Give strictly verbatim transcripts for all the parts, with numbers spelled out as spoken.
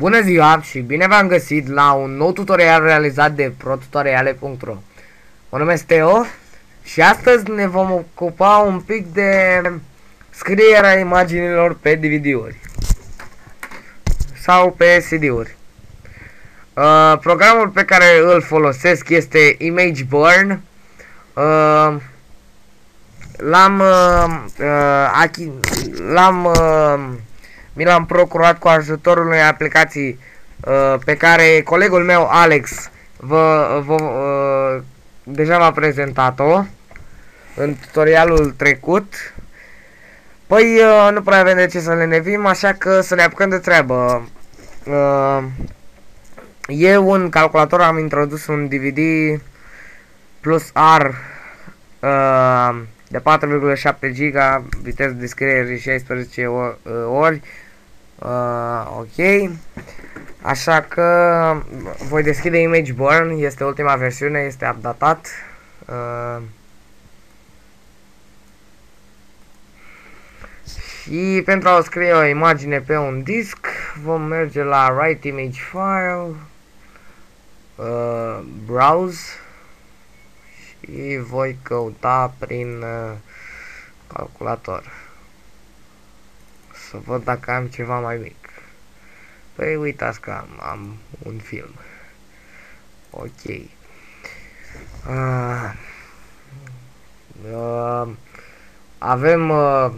Bună ziua și bine v-am găsit la un nou tutorial realizat de protutoriale punct ro. Mă numesc Teo și astăzi ne vom ocupa un pic de scrierea imaginilor pe D V D-uri sau pe C D-uri. Uh, programul pe care îl folosesc este ImageBurn. Uh, L-am uh, l-am uh, mi l-am procurat cu ajutorul unei aplicații uh, pe care colegul meu Alex vă, vă, uh, deja v-a prezentat-o în tutorialul trecut. Păi uh, nu prea avem de ce să le nevim, așa că să ne apucăm de treabă. Uh, eu în calculator am introdus un D V D plus R uh, de patru virgulă șapte giga, viteză de scriere șaisprezece ori. Uh, ok. Așa că voi deschide ImageBurn, este ultima versiune, este updatat. Uh, și pentru a scrie o imagine pe un disc, vom merge la Write Image File, uh, Browse și voi căuta prin uh, calculator. Să văd dacă am ceva mai mic. Păi uitați că am, am un film. Ok. Uh, uh, avem uh,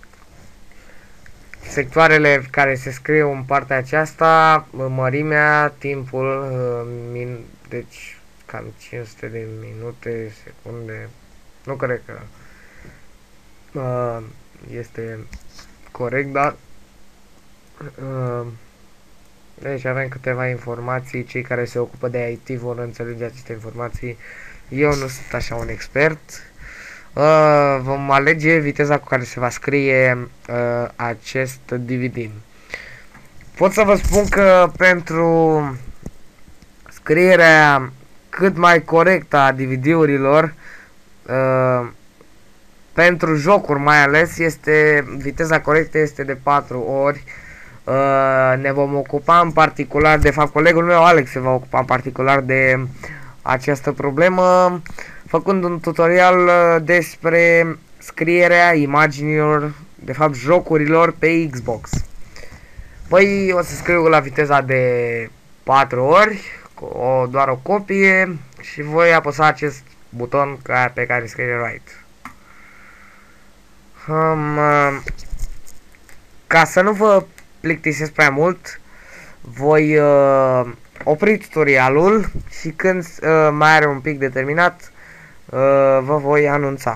sectoarele care se scriu în partea aceasta, mărimea, timpul, uh, min deci cam cinci sute de minute, secunde. Nu cred că uh, este corect, dar uh, deci avem câteva informații. Cei care se ocupă de I T vor înțelege aceste informații. Eu nu sunt așa un expert. Uh, vom alege viteza cu care se va scrie uh, acest D V D. Pot să vă spun că pentru scrierea cât mai corectă a D V D-urilor, uh, pentru jocuri mai ales, este viteza corectă este de patru ori. Uh, ne vom ocupa în particular, de fapt colegul meu Alex se va ocupa în particular de această problemă, făcând un tutorial uh, despre scrierea imaginilor, de fapt jocurilor pe Xbox. Păi o să scriu la viteza de patru ori, o, doar o copie, și voi apăsa acest buton ca, pe care scrie Write. Um, uh, ca să nu vă plictisesc prea mult, voi uh, opri tutorialul și când uh, mai are un pic de terminat, uh, vă voi anunța.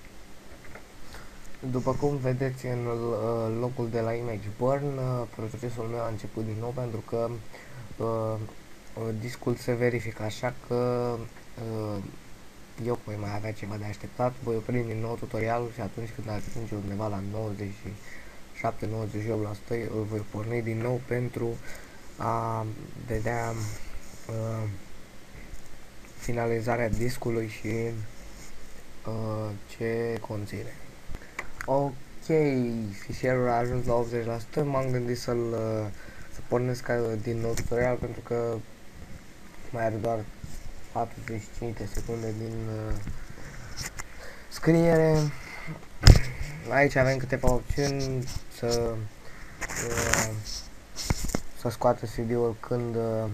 După cum vedeți în uh, logul de la ImageBurn, uh, procesul meu a început din nou pentru că uh, discul se verifică, așa că uh, eu voi mai avea ceva de așteptat. Voi opri din nou tutorialul și atunci când ajunge undeva la nouăzeci și șapte nouăzeci și opt la sută îl voi porni din nou pentru a vedea uh, finalizarea discului și uh, ce conține. Ok, fișierul a ajuns la optzeci la sută, m-am gândit să-l uh, să pornesc din nou tutorial pentru că mai are doar patruzeci și cinci de secunde din uh, scriere. Aici avem câteva opțiuni să uh, să scoată C D-ul când uh,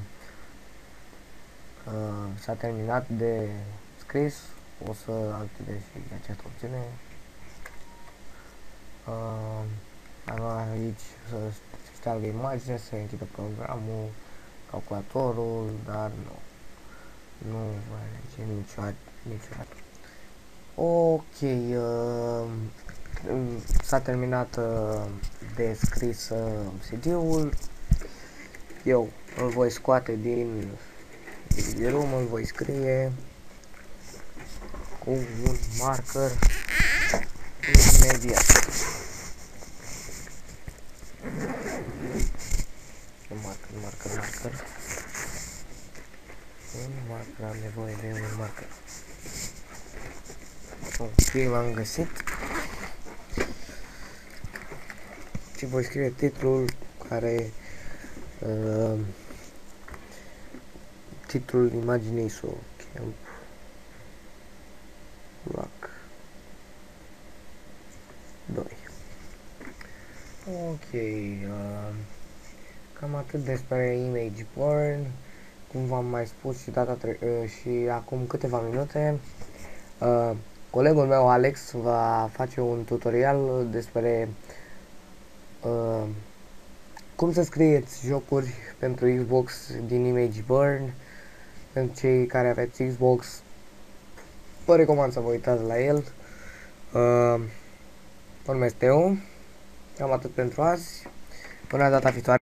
uh, s-a terminat de scris. O să activez și această opțiune. Uh, am aici să se șteargă imagine, să închidă programul, calculatorul, dar nu. Nu va alege niciodată. niciodată. Ok, uh, s-a terminat uh, de scris uh, C D-ul. Eu îl voi scoate din D V D-room, îl voi scrie cu un marker imediat. Un marker, marker, marker. Un marker, am nevoie de un marker. Ok, l-am găsit. Și voi scrie titlul care Uh, titlul imaginii sau Camp Rock doi. Ok, uh, cam atât despre Image Born. Cum v-am mai spus și data tre uh, și acum câteva minute, uh, colegul meu Alex va face un tutorial despre uh, cum să scrieți jocuri pentru Xbox din Image Born. Pentru cei care aveți Xbox, vă recomand să vă uitați la el. Uh, Mă numesc Teo. Cam atât pentru azi. Până data viitoare.